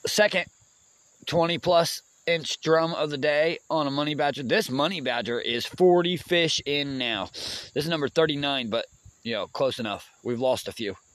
second 20-plus inch drum of the day on a money badger. This money badger is 40 fish in now. This is number 39, but, close enough. We've lost a few.